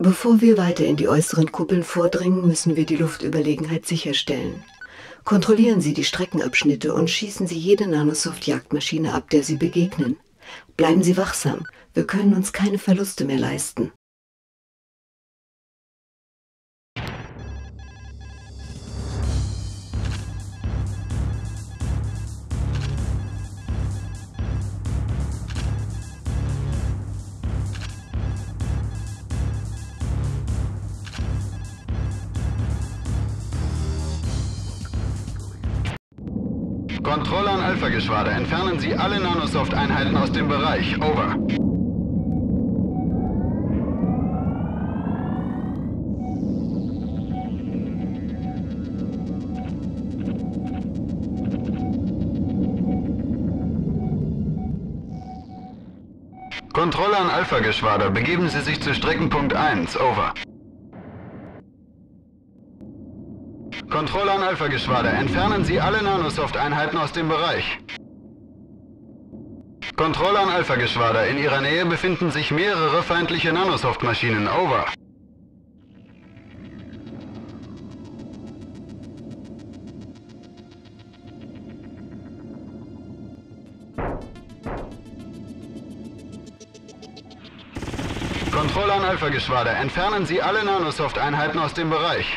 Bevor wir weiter in die äußeren Kuppeln vordringen, müssen wir die Luftüberlegenheit sicherstellen. Kontrollieren Sie die Streckenabschnitte und schießen Sie jede Nanosoft-Jagdmaschine ab, der Sie begegnen. Bleiben Sie wachsam. Wir können uns keine Verluste mehr leisten. Kontrolle an Alpha-Geschwader. Entfernen Sie alle Nanosoft-Einheiten aus dem Bereich. Over. Kontrolle an Alpha-Geschwader. Begeben Sie sich zu Streckenpunkt 1. Over. Kontrolle an Alpha-Geschwader. Entfernen Sie alle Nanosoft-Einheiten aus dem Bereich. Kontrolle an Alpha-Geschwader. In Ihrer Nähe befinden sich mehrere feindliche Nanosoft-Maschinen. Over. Kontrolle an Alpha-Geschwader. Entfernen Sie alle Nanosoft-Einheiten aus dem Bereich.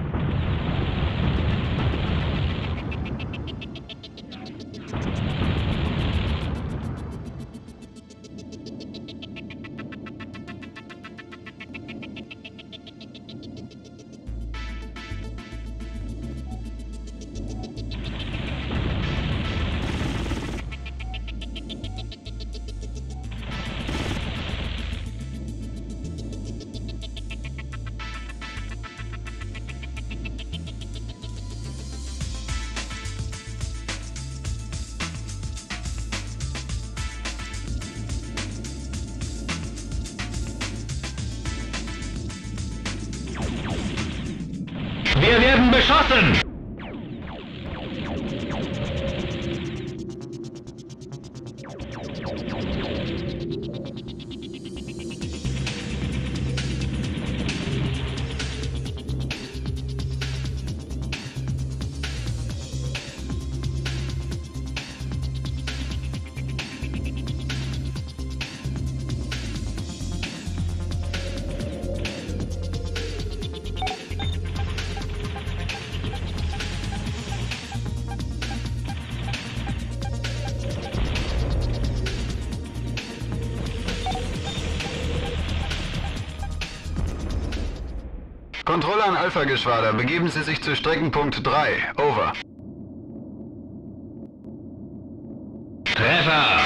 Wir werden beschossen! Kontrolle an Alpha-Geschwader. Begeben Sie sich zu Streckenpunkt 3. Over. Treffer!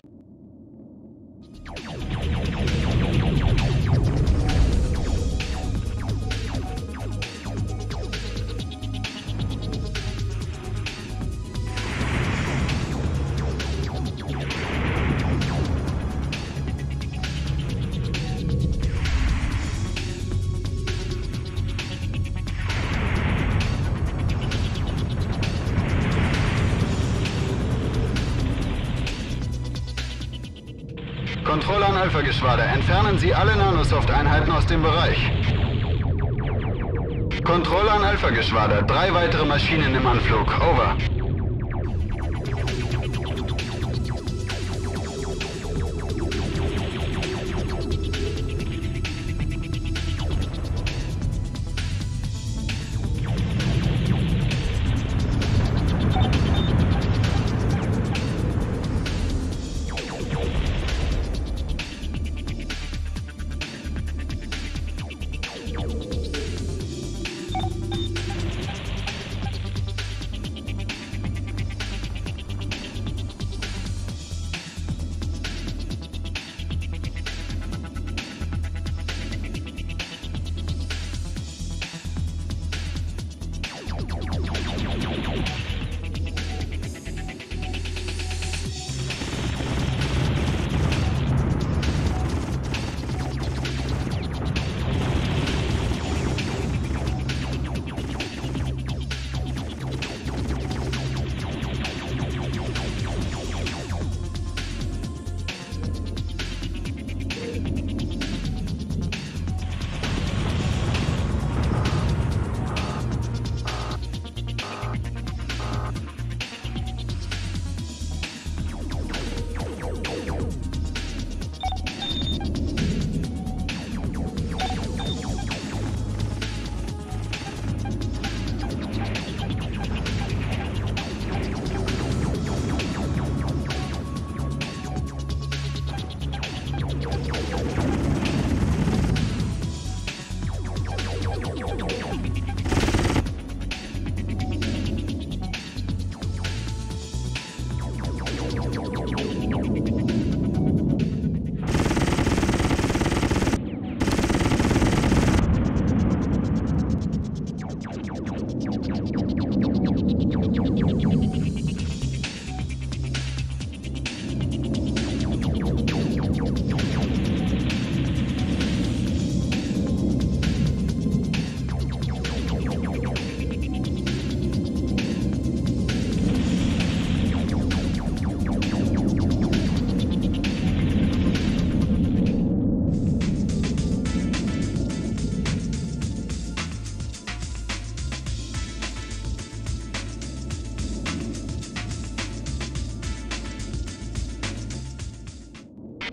Kontrolle an Alpha-Geschwader. Entfernen Sie alle Nanosoft-Einheiten aus dem Bereich. Kontrolle an Alpha-Geschwader. 3 weitere Maschinen im Anflug. Over.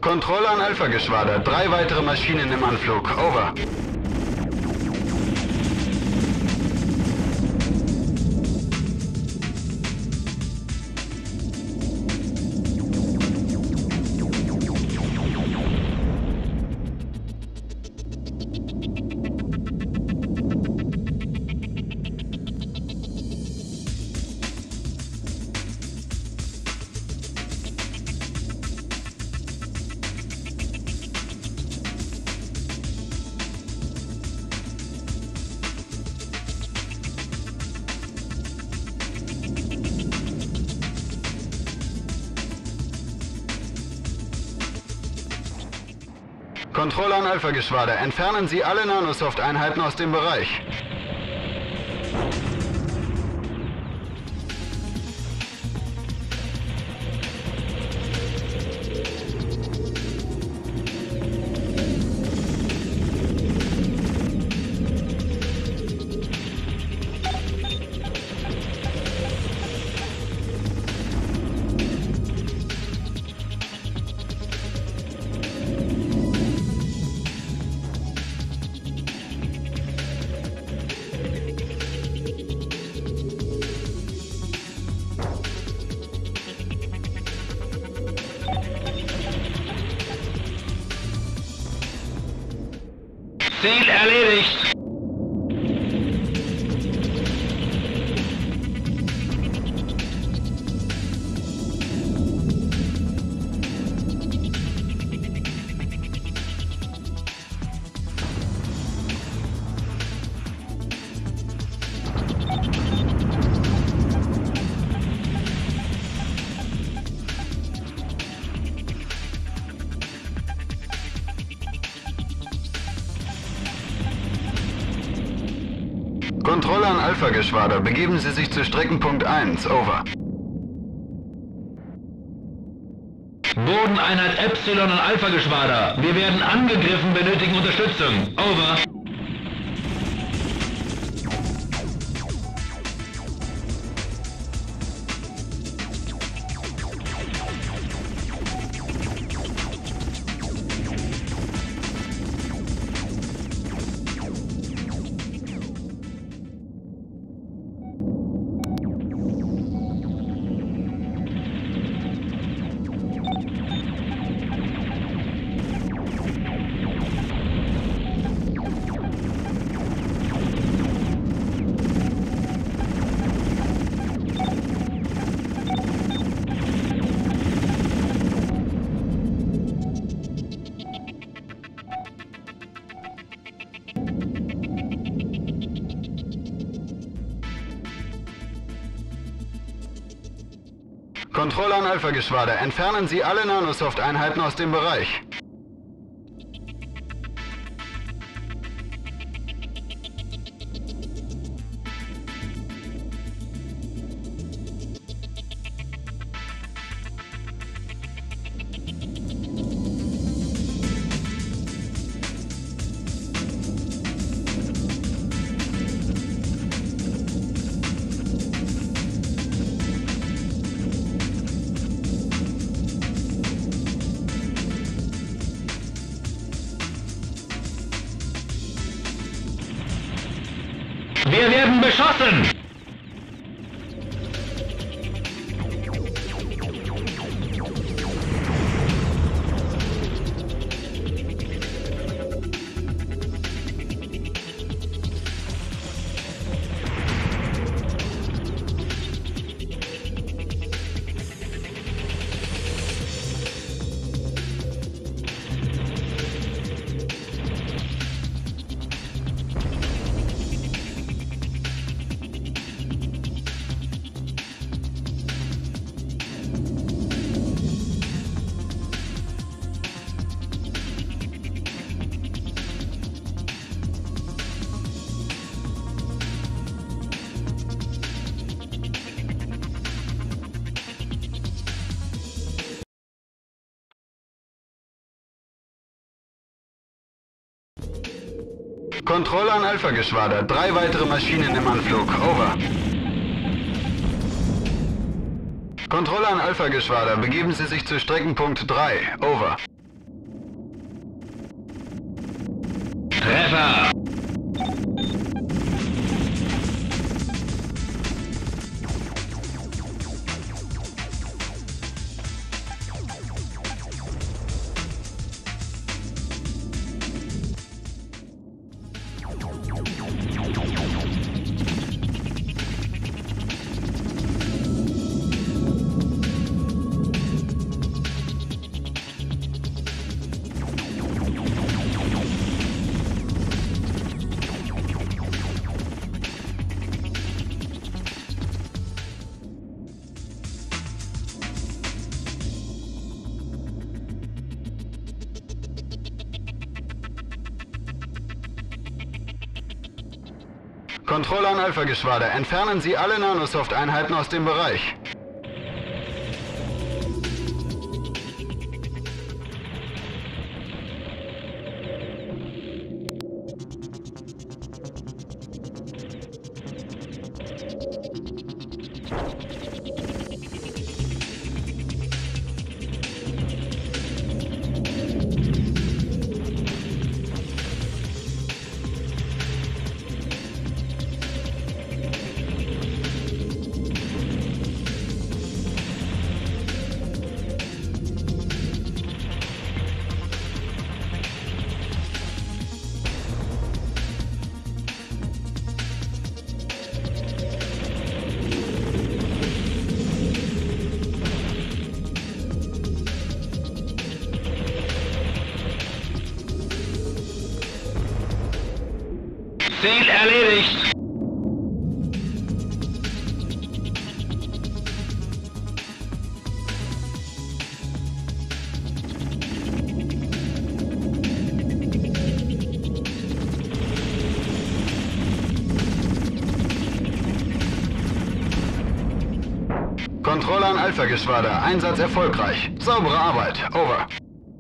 Kontrolle an Alpha-Geschwader. 3 weitere Maschinen im Anflug. Over. Kontrolle an Alpha-Geschwader. Entfernen Sie alle Nanosoft-Einheiten aus dem Bereich. Ziel erledigt. Kontrolle an Alpha-Geschwader. Begeben Sie sich zu Streckenpunkt 1. Over. Bodeneinheit Epsilon und Alpha-Geschwader. Wir werden angegriffen, benötigen Unterstützung. Over. Kontrolle an Alpha-Geschwader. Entfernen Sie alle Nanosoft-Einheiten aus dem Bereich. Wir werden beschossen! Kontrolle an Alpha-Geschwader. 3 weitere Maschinen im Anflug. Over. Kontrolle an Alpha-Geschwader. Begeben Sie sich zu Streckenpunkt 3. Over. klar. Kontrolle an Alpha-Geschwader. Entfernen Sie alle Nanosoft-Einheiten aus dem Bereich. Ziel erledigt. Kontrolle an Alpha-Geschwader. Einsatz erfolgreich. Saubere Arbeit. Over.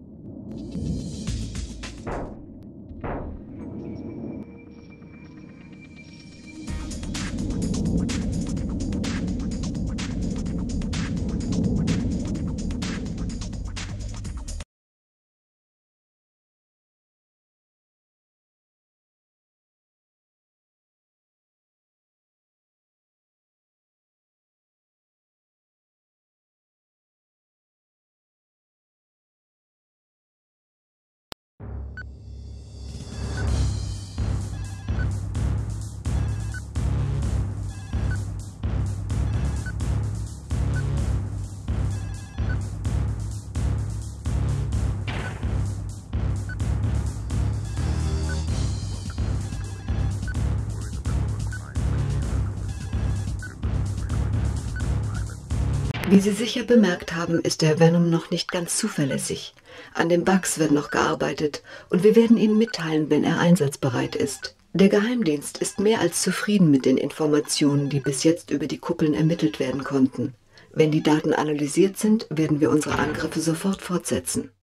Wie Sie sicher bemerkt haben, ist der Venom noch nicht ganz zuverlässig. An den Bugs wird noch gearbeitet und wir werden Ihnen mitteilen, wenn er einsatzbereit ist. Der Geheimdienst ist mehr als zufrieden mit den Informationen, die bis jetzt über die Kuppeln ermittelt werden konnten. Wenn die Daten analysiert sind, werden wir unsere Angriffe sofort fortsetzen.